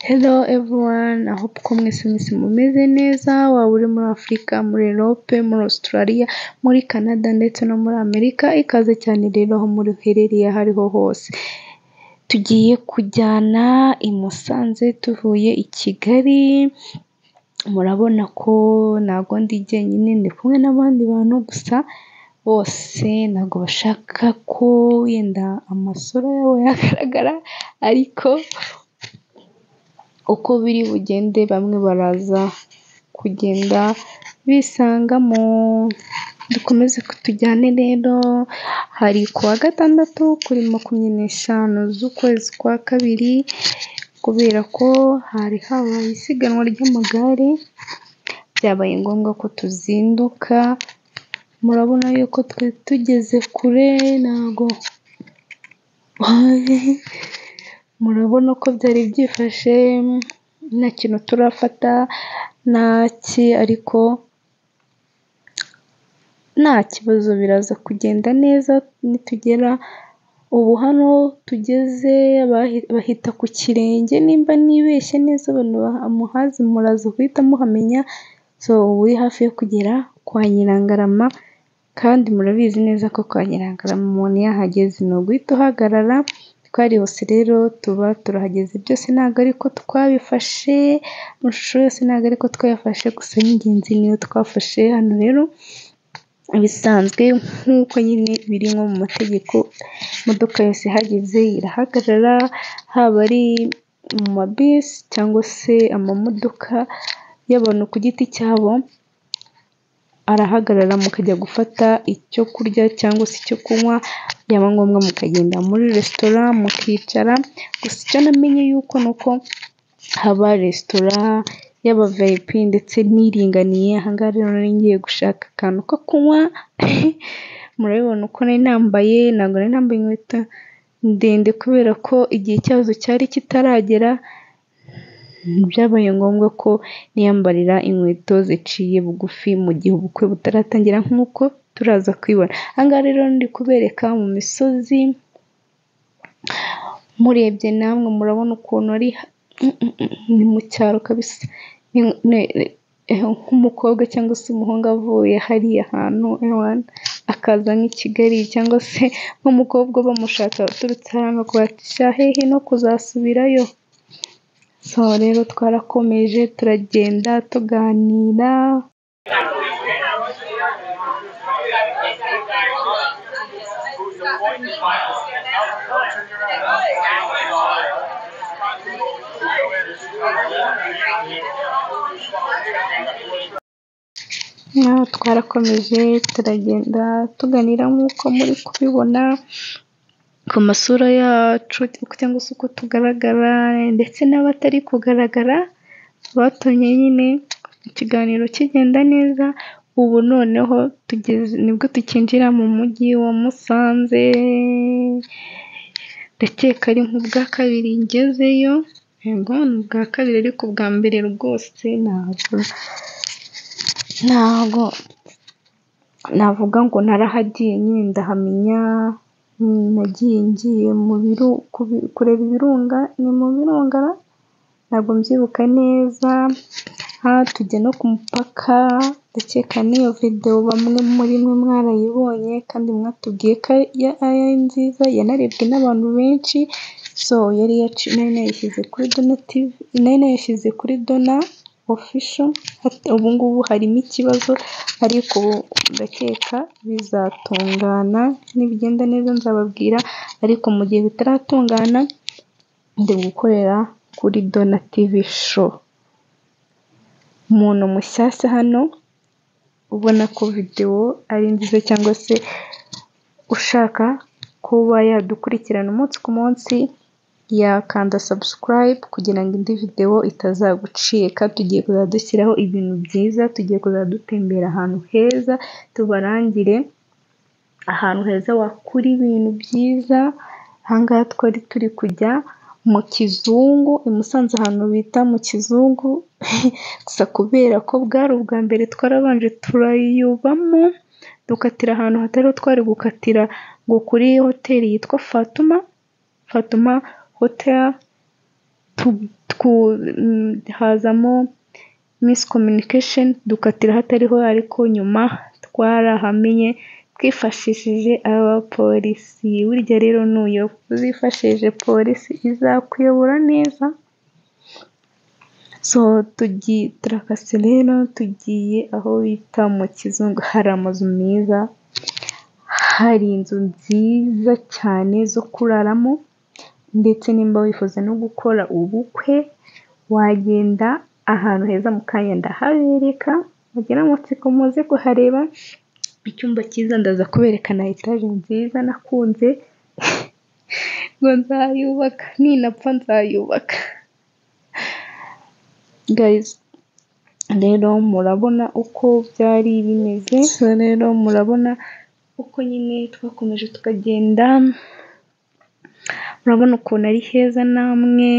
Hello everyone, I hope ko mwese mumeze neza, waba uri muri Afurika, muri Europe, muri Australia, muri Canada ndetse no muri Amerika, ikaze cyane rero aho muherereye aho ariho hose. Tugiye kujyana i Musanze tuvuye i Kigali, murabona ko ntabwo ndi jyenyine, ndi kumwe n'abandi bantu gusa bose ntabwo bashaka ko wenda amasura yabo yagaragara, ariko uko biri bugende bamwe baraza kugenda bisangamo. Dukomeze tujyane rero, hari kuwa gatandatu kuri 25 z'ukwezi kwa kabiri, kubera ko hari habaye isiganwa ry'amagare, byabaye ngombwa ko tuzinduka. Murabona yuko twe tugeze kure, ntago murabona ko byari byifashe, nta kintu turafata ariko nta kibazo, biraza kugenda neza. Nitugera ubu hano tugeze bahita ku Kirenge, nimba nibeshye neza abantu muhazi muraza guhita muhamenya. Uri hafi yo kugera kwa Nyirangarama, kandi murabizi neza ko kwa Nyirangarama umuntu yahageze ni uguhita uhagarara. Twarihuse rero tuba turahageze, byose ntabwo ariko twabifashe, amashusho yose ntabwo ariko twayafashe, gusa y'ingenzi niyo twafashe. Hano rero bisanzwe nk'uko nyine biri nko mu mategeko, imodoka yose ihageze irahagarara, haba ari mu mabisi cyangwa se amamodoka y'abantu ku giti cyabo, arahagarara mukajya gufata icyo kurya cyangwa se icyo kunywa, byaba ngombwa mukagenda muri resitora mukicara. Gusa icyo namenye yuko nuko haba resitora y'aba VIP ndetse n'iringaniye. Aha ngaha rero nari ngiye gushaka akantu ko kunywa, murabibona uko nari nambaye, ntabwo nari nambaye inkweto ndende kubera ko igihe cyazo cyari kitaragera, byabaye ngombwa ko niyambarira inkweto ziciye bugufi mu gihe ubukwe butaratangira, nk'uko turaza kwibona. Aha ngaha rero ndi kubereka mu misozi, murebye namwe murabona ukuntu ari ni mu cyaro kabisa, nk'umukobwa cyangwa se umuhungu avuye hariya hantu akaza nk'i Kigali, cyangwa se nk'umukobwa bamushaka uturutse hano kubatisha hehe no kuzasubirayo. Rero twarakomeje turagenda tuganira. Twarakomeje turagenda tuganira nk'uko muri kubibona ku masura yacu, cyangwa se uko tugaragara, ndetse n'abatari kugaragara batumye nyine ikiganiro kigenda neza. Ubu noneho nibwo tukinjira mu mujyi wa Musanze, ndakeka ari nk'ubwa kabiri ngezeyo. Yego ni ubwa kabiri, ariko ubwa mbere rwose ntabwo navuga ngo narahagiye nyine ndahamenya. Nagiye ngiye kureba ibirunga, ni mu birunga, ntabwo mbyibuka neza. Tujya no ku mupaka, ndakeka n'iyo video bamwe muri mwe mwarayibonye kandi mwatubwiye ko ari nziza, yanarebwe n'abantu benshi. Nari nayishyize kuri Dona TV, nari nayishyize kuri Dona Official. Ubu ngubu harimo ikibazo, ariko ndakeka bizatungana, nibigenda neza nzababwira, ariko mu gihe bitaratungana ndi gukorera kuri Dona TV Show. Umuntu mushyashya hano ubona ko video ari nziza, cyangwa se ushaka kuba yadukurikirana umunsi ku munsi, yakanda subscribe kugira ngo indi video itazagucika. Tugiye kuzadushyiraho ibintu byiza, tugiye kuzadutembera ahantu heza, tubarangire ahantu heza wakura ibintu byiza. Aha ngaha twari turi kujya mu Kizungu, i Musanze ahantu bita mu Kizungu, gusa kubera ko bwari ubwa mbere twarabanje turayubamo, dukatira ahantu hatari twari gukatira, ngo kuri hoteli yitwa Fatuma Hotel. hazamo miscommunication dukatira hatariho, ariko nyuma twarahamenye twifashishije abapolisi. Burya rero nuyoba uzifashishije polisi izakuyobora neza. Turakase rero tugiye aho bita mu Kizungu, hari amazu meza, hari inzu nziza cyane zo kuraramo, ndetse nimba wifuza no gukora ubukwe wagenda ahantu heza mu kanya ndahabereka, mugira amatsiko muze kuhareba. Icyumba cyiza ndaza kubereka na etaje nziza nakunze ngo nzayubaka, ninapfa nzayubaka. Guys, rero murabona uko byari bimeze, rero murabona uko nyine twakomeje tukagenda, murabona ukuntu ari heza. Namwe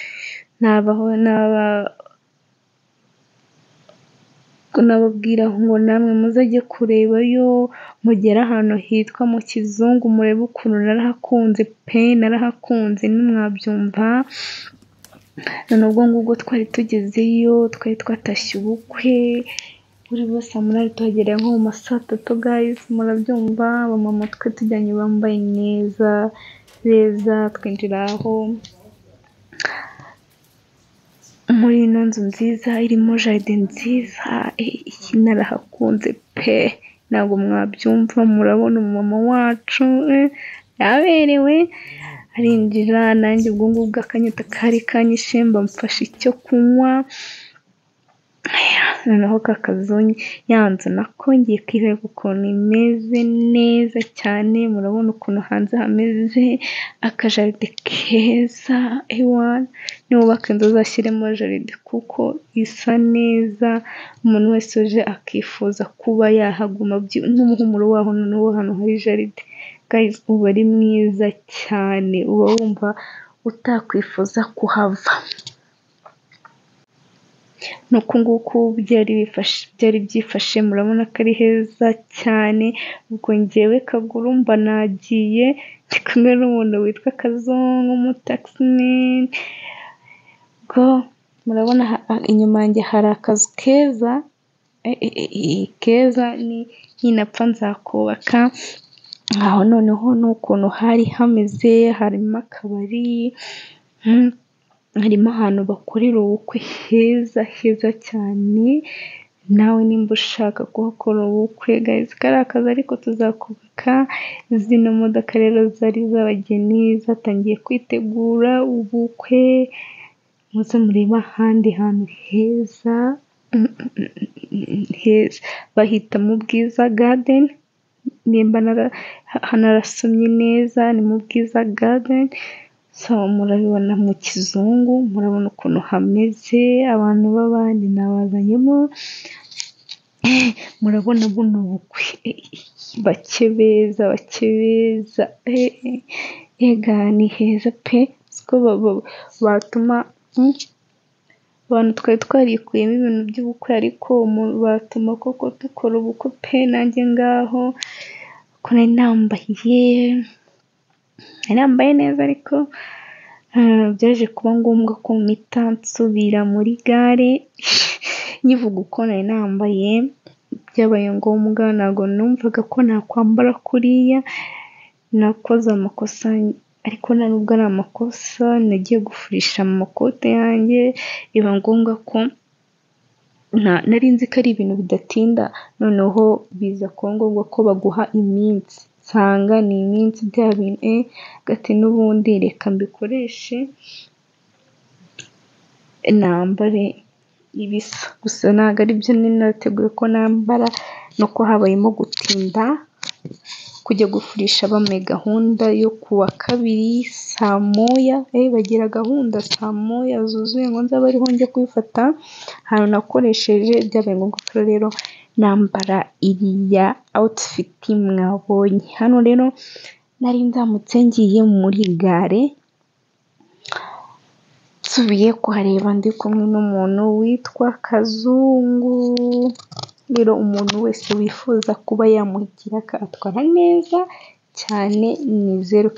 nababwira ngo namwe muzajye kurebayo, mugere ahantu hitwa mu Kizungu murebe ukuntu narahakunze pe, narahakunze ntimwabyumva. None ubwo ngubwo twari tugezeyo, twari twatashye ubukwe, buri bose saa munani tuhagereye nko mu ma saa tatu. Guys, murabyumva, abamama twe tujyanye bambaye neza beza, twinjira aho muri ino nzu nziza irimo jaride nziza. Narahakunze pe, ntabwo mwabyumva. Murabona umumama wacu yaberewe, arinjira, nanjye ubwo ngubwo akanyota kari kanyishe, mfashe icyo kunywa. Noneho kakazonye ya nzu nako ngiye kwireba ukuntu imeze neza cyane. Murabona ukuntu hanze hameze akajaride keza. Niwubaka inzu uzashyiremo jaride kuko isa neza, umuntu wese uje akifuza kuba yahaguma, n'umuhumuro waho noneho hano hari jaride. Guys, uba ari mwiza cyane, uba wumva utakwifuza kuhava. Nuko nguko byari byifashe, murabona ko ari heza cyane. Ubwo njyewe Kaguru mba nagiye ndi kumwe n'umuntu witwa Kazungu, umutaximan. Ubwo murabona inyuma yanjye hari akazu keza keza, ninapfa nzakubaka. Aho noneho n'ukuntu hari hameze, harimo akabari, harimo ahantu bakorera ubukwe heza heza cyane. Nawe nimba ushaka kuhakora ubukwe guys, kariya kazi ariko tuzakubaka. Zino modoka rero zari z'abageni zatangiye kwitegura ubukwe, muze murebe ahandi hantu heza heza, bahita mu Bwiza Garden. Nimba hanarasomye neza, ni mu Bwiza Garden. Murabibona mu Kizungu, murabona ukuntu hameze, abantu b'abandi nabazanyemo. Murabona buno bukwe, bake beza ega ni heza pe, siko batuma abantu twari twarikuyemo ibintu by'ubukwe, ariko batuma koko dukora ubukwe pe. Nanjye ngaho ko nari nambaye neza, ariko byaje kuba ngombwa ko mpita nsubira muri gare. Nkivuga uko nari nambaye byabaye ngombwa, ntabwo numvaga ko nakwambara kuriya. Nakoze amakosa, ariko nta nubwo ari amakosa, nagiye gufurisha amakote yanjye, biba ngombwa ko nari nzi ko ari ibintu bidatinda, noneho biza kuba ngombwa ko baguha iminsi. Nsanga ni iminsi bya bintu gati n'ubundi reka mbikoreshe nambare ibisa. Gusa ntabwo ari byo nari nateguye ko nambara, nuko habayemo gutinda kujya gufurisha. Bamuhaye gahunda yo kuwa kabiri saa moya, bagira gahunda saa moya zuzuye ngo nzabe ariho njya kubifata. Ahantu nakoresheje byabaye ngombwa ko rero nambara iriya outfit mwabonye. Hano rero nari nzamutse ngiye muri gare, nsubiye kuhareba ndi kumwe n'umuntu witwa Kazungu. Rero umuntu wese wifuza kuba yamugira akatwara neza cyane ni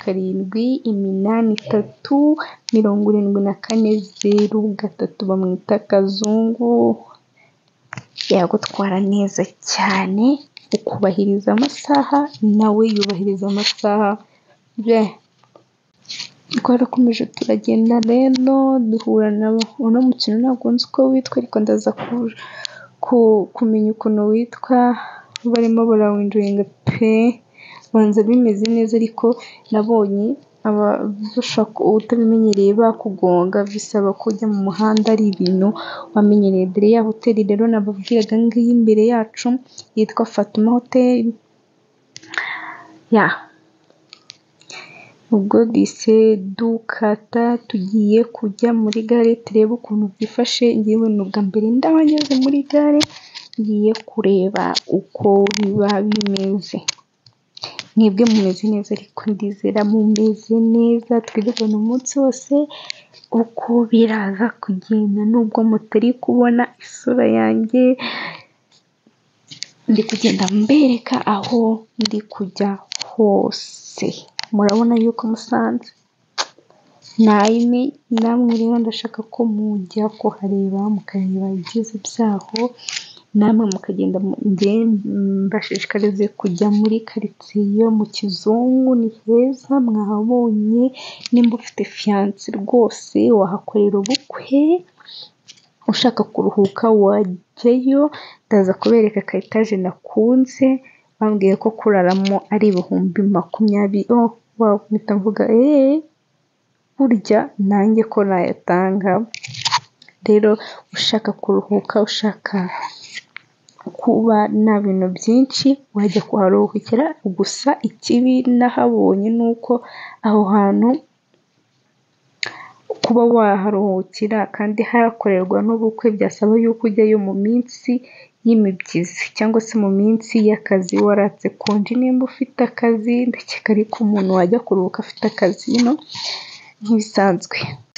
07837403 bamwita Kazungu, yagutwara neza cyane ukubahiriza amasaha nawe yubahiriza amasaha. Twarakomeje turagenda rero duhura uno mukino ntabwo nzi uko witwa ariko ndaza kumenya ukuntu witwa, barimo barawinjoyinga pe, banza bimeze neza ariko nabonye utabimenyereye bakugonga bisaba kujya mu muhanda ari ibintu wamenyereye. Dore ya hoteli rero nababwiraga ngiyi imbere yacu yitwa Fatuma Hotel ubwo dise dukata tugiye kujya muri gare turebe ukuntu byifashe. Ngewe ni ubwa mbere ndabanyuze muri gare, ngiye kureba uko biba bimeze. Mwebwe mumeze neza ariko ndizera mumeze neza, twigana umunsi wose uko biraza kugenda, nubwo mutari kubona isura yanjye ndi kugenda mbereka aho ndi kujya hose. Murabona yuko Musanze namwe rero ndashaka ko mujya kuhareba mukareba ibyiza byaho, namwe mukagenda. Mbashishikarize kujya muri karitsiye yo mu Kizungu, ni heza mwahabonye. Nimba ufite fiyanse rwose wahakorera ubukwe, ushaka kuruhuka wajyayo. Ndaza kubereka ka etaje nakunze, bambwiye ko kuraramo ari 20,000. mpita mvuga burya nanjye ko nayatanga. Rero ushaka kuruhuka, ushaka kuba nta bintu byinshi, wajya kuharuhukira. Gusa ikibi nahabonye ni uko aho hantu kuba waharuhukira kandi hakorerwa n'ubukwe byasaba yuko ujyayo mu minsi y'imibyizi cyangwa se mu minsi y'akazi waratse konji. Nimba ufite akazi ndakeka ariko umuntu wajya kuruhuka afite akazi nk'ibisanzwe.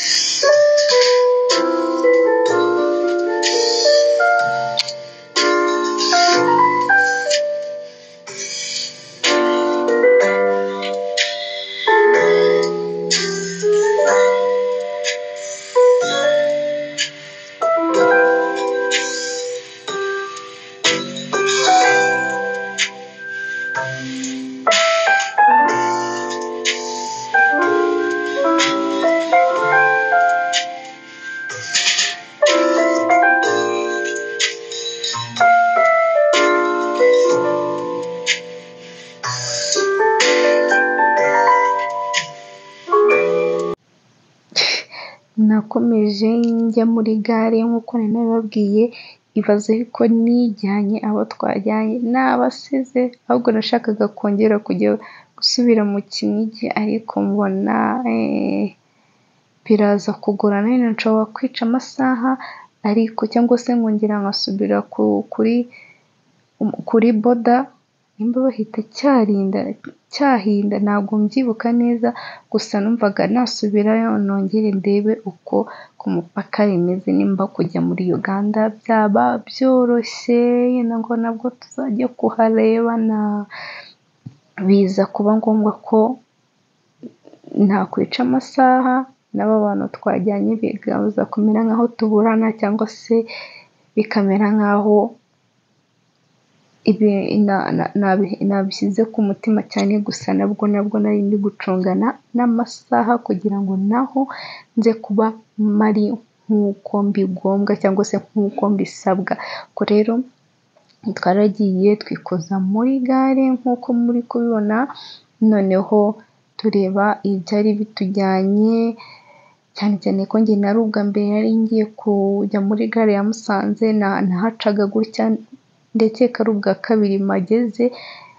Nakomeje njya muri gare nk'uko nari nabibabwiye, ibaze ko nijyanye abo twajyanye nabasize, ahubwo nashakaga kongera kujya gusubira mu Kinigi ariko mbona biraza kugorana. Nshobora kwica amasaha ariko cyangwa se nkongera nkasubira kuri boda, nimba bahita Cyahinda ntabwo mbyibuka neza, gusa numvaga nasubirayo nongere ndebe uko ku mupaka bimeze, nimba kujya muri Uganda byaba byoroshye ngo nabwo tuzajya kuharebana. Biza kuba ngombwa ko ntakwica amasaha, n'aba bantu twajyanye bigaza kumera nk'aho tuburana cyangwa se bikamera nk'aho nabishyize ku mutima cyane. Gusa nabwo nari ndi gucungana n'amasaha kugira ngo naho nze kuba mari nk'uko mbigombwa cyangwa se nk'uko mbisabwa. Ubwo rero twaragiye twikoza muri gare nk'uko muri kubibona, noneho tureba ibyari bitujyanye, cyane cyane ko njye nari ubwa mbere nari ngiye kujya muri gare ya Musanze, nahacaga gutya ndetse ari ubwa kabiri mageze.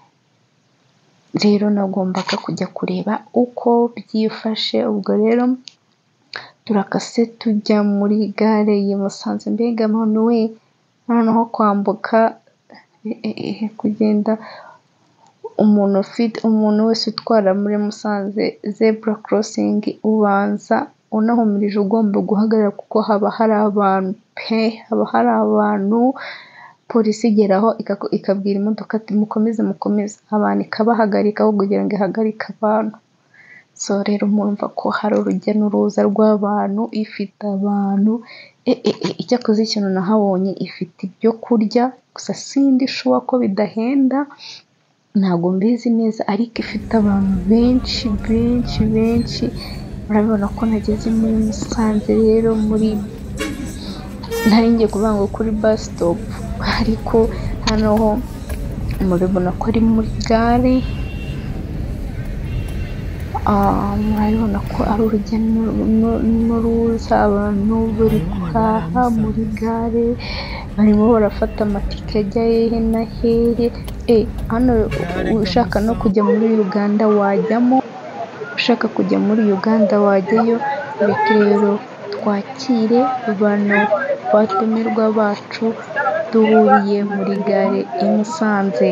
Rero nagombaga kujya kureba uko byifashe. Ubwo rero turakase tujya muri gare ya Musanze. Mbega noneho kwambuka kugenda, umuntu wese utwara muri Musanze zebura korosingi ubanza unahumirije ugomba guhagarara, kuko haba hari abantu polisi igeraho ikabwira imodoka ati mukomeze abantu ikabahagarika aho kugira ngo ihagarike abantu. So rero murumva ko hari urujya n'uruza rw'abantu, ifite abantu icyakoze ikintu nahabonye ifite ibyo kurya gusa sindi shuwa ko bidahenda, ntabwo mbizi neza ariko ifite abantu benshi. Urabibona ko nageze muri Musanze rero nari ngiye kuvuga ngo kuri bus stop, ariko hano ho murabibona ko ari muri gare. Murabibona ko ari urujya n'uruza, abantu bari guhaha muri gare, barimo barafata amatike ajya hehe na hehe. Hano ushaka no kujya muri Uganda wajyamo, ushaka kujya muri Uganda wajyayo. Reka rero twakire bano batumirwa bacu duhuriye muri gare i Musanze.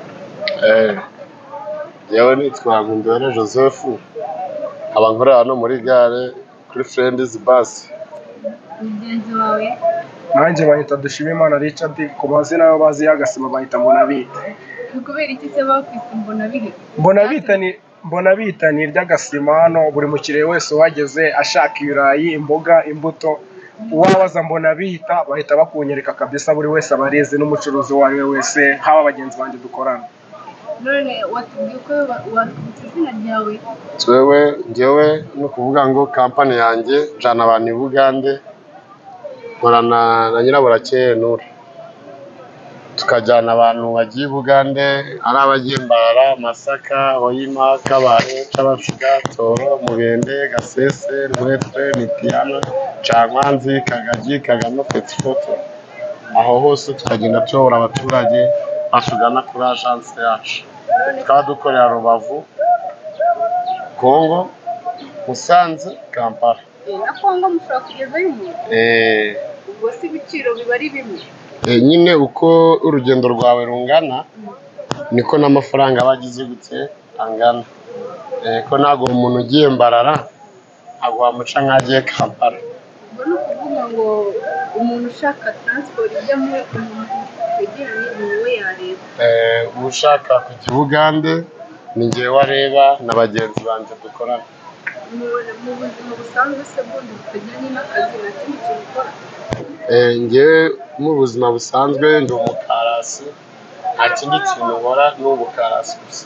Yewe nitwa Nkundubahire Joseph, nkaba nkorera hano muri gare kuri Friends Bus. Mugenzi wawe? Nanjye bahita Dushimimana Richard, ku mazina yo bazi y'agasima bahita Mbonabita. Kubera iki se bakwita Mbonabita? Mbonabita ni iry'agasima. Hano buri mukiriya wese uhageze ashaka ibirayi, imboga, imbuto, uwabaza Mbonabita bahita bakunyereka kabisa, buri wese abarizi, n'umucuruzi uwo ari we wese, haba abagenzi banjye dukorana. None watubwiye ko watubutse izina ryawe? Njyewe ni ukuvuga ngo kampani yanjye jana abantu i Bugande, nkorana na Nyiraburakeye Nura, tukajyana abantu bagiye i Bugande, ari abagiye Mbara, Masaka, Hoima, Kabare, Cabacuga, Toro, Mubende, Gasese, Rwetwe, Mitiyana, Cankwanzi, Kagagi, Kagame, Petifoto. Aho hose tukagenda tuyobora abaturage batugana kuri agence yacu. Tukaba dukorera Rubavu, Kongo, Musanze, Kampala. Na Kongo mushobora kugezayo umuntu? Ubwo si ibiciro biba ari bimwe? Nyine uko urugendo rwawe rungana niko n'amafaranga aba agize gute angana. Ko ntabwo umuntu ugiye Mbarara ntabwo wamuca nk'agiye Kampala. Ubwo ni ukuvuga ngo umuntu ushaka transport ijya muri twegeranye ni wowe yareba? Ushaka kujya i Bugande ni njyewe wareba na bagenzi banjye dukorana. Mu buzima busanzwe se bundi butajyanye n'akazi na kindi kintu ukora? Njyewe mu buzima busanzwe ndi umukarasi, nta kindi kintu nkora ni ubukarasi gusa.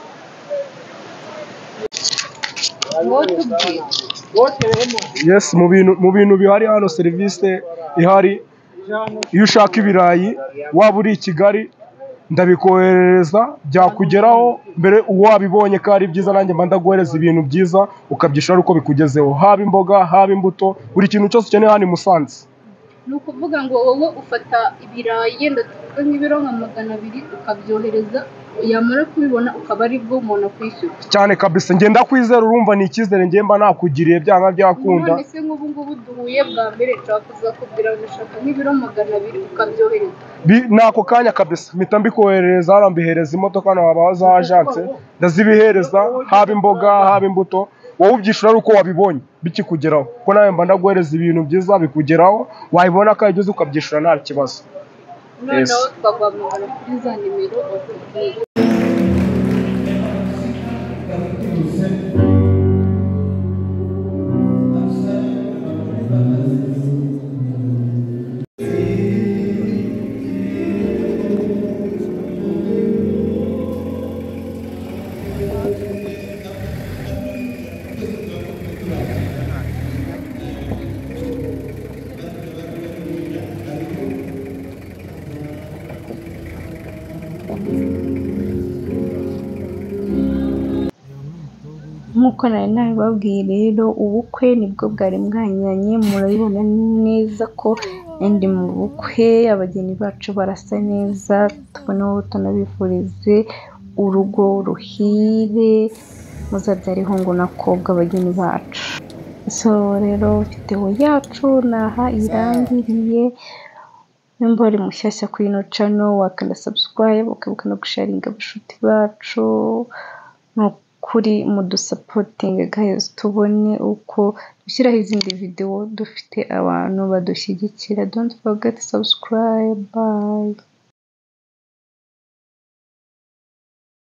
Yes, mu bintu bihari hano serivisi ihari, iyo ushaka ibirayi waba uri i Kigali ndabikoherereza byakugeraho mbere wabibonye ko ari byiza, nanjye mba ndaguhereza ibintu byiza ukabyishura uko bikugezeho, haba imboga, haba imbuto, buri kintu cyose ukeneye hano i Musanze. Ni ukuvuga ngo wowe ufata ibirayi yenda tuvuge nk'ibiro nka 200 ukabyohereza, yamara kubibona ukaba ari bwo umuntu akwishyura? Cyane kabisa, ngenda kwizera, urumva ni icyizere njye mba nakugiriye byanga byakunda. None se nk'ubu ngubu duhuye bwa mbere nshaka kuzakubwira ngo nshaka nk'ibiro 200 ukabyohereza? Nako kanya kabisa mpita mbikoherereza, hano mbihereza imodoka hano haba za agence ndazibihereza, haba imboga haba imbuto, wowe ubyishura ari uko wabibonye bikikugeraho, ko nawe mba ndaguhereza ibintu byiza bikugeraho, wabibona ko ari byiza ukabyishura nta kibazo. Noneho twaguhamagara kuri za nimero watubwiye. Nk'uko nari nabibabwiye rero, ubukwe nibwo bwari bwanyuranye, murabibona neza ko ndi mu bukwe, abageni bacu barasa neza, tuboneho tunabifurize urugo ruhire, muzabyare ihungu n'akobwa abageni bacu. So rero video yacu naha irangiriye. Nimba uri mushyashya kuri ino channel wakanda subscribe, ukibuka no gusharinga abashuti bacu, kuri mudusapoting guys, tubone uko dushyiraho izindi video dufite abantu badushyigikira. Don't forget to subscribe. Bye.